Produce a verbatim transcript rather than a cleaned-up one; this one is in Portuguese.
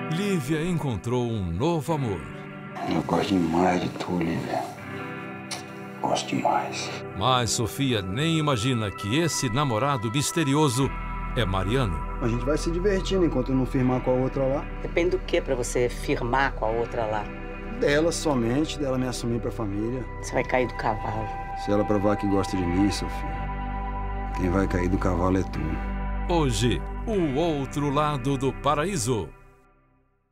Lívia encontrou um novo amor. Eu gosto demais de tu, Lívia. Gosto demais. Mas Sofia nem imagina que esse namorado misterioso é Mariano. A gente vai se divertindo enquanto eu não firmar com a outra lá. Depende do que pra você firmar com a outra lá? Dela somente, dela me assumir pra família. Você vai cair do cavalo. Se ela provar que gosta de mim, Sofia, quem vai cair do cavalo é tu. Hoje, o outro lado do paraíso.